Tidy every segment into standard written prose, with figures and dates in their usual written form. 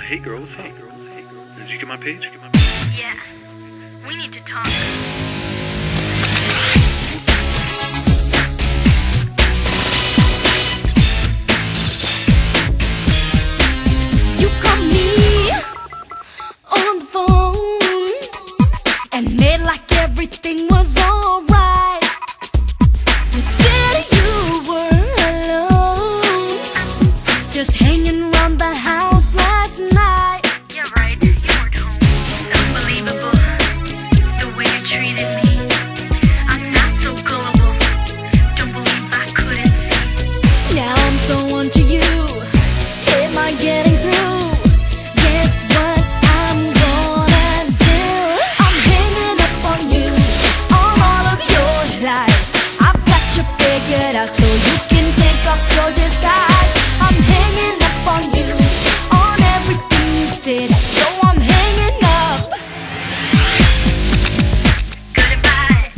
Hey girls, hey girls, hey girls. Did you get my page? Yeah, we need to talk. You called me on the phone and made like everything was alright. You said you were alone, just hanging around the house last night. Yeah, right, you weren't home. It's unbelievable, the way you treated me. I'm not so gullible, don't believe I couldn't see. Now I'm so onto you, am I getting through? Guess what I'm gonna do? I'm hanging up on you, on all of your lies. I've got you figured out so you can take off your disguise. I'm hanging up on you, on everything you said, so I'm hanging up. Goodbye.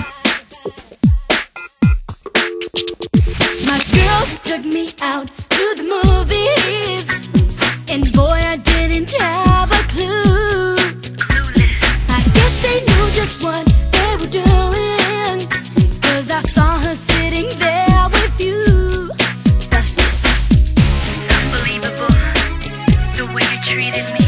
My girls took me out to the movies, and boy, I didn't have a clue. Clueless. I guess they knew just what they were doing, 'cause I saw her sitting there with you. It's unbelievable, the way you treated me.